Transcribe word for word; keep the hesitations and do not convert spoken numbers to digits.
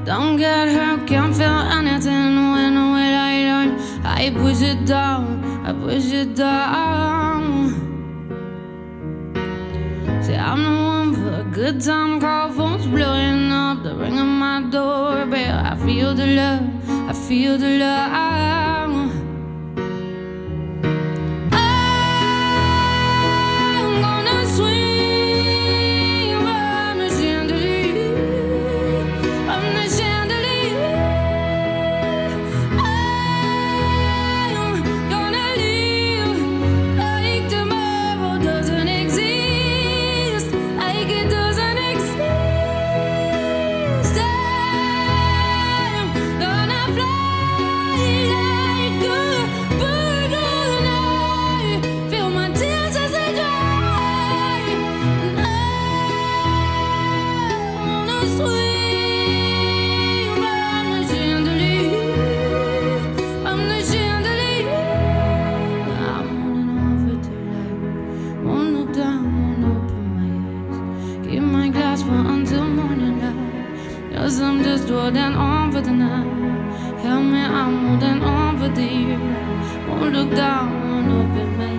Don't get hurt, can't feel anything when we lie down. I push it down, I push it down. See, I'm the one for a good time, call phones blowing up, the ring on my doorbell. I feel the love, I feel the love. Until morning light, cause I'm just holding on for the night. Help me, I'm holding on for the year. Won't look down, won't open my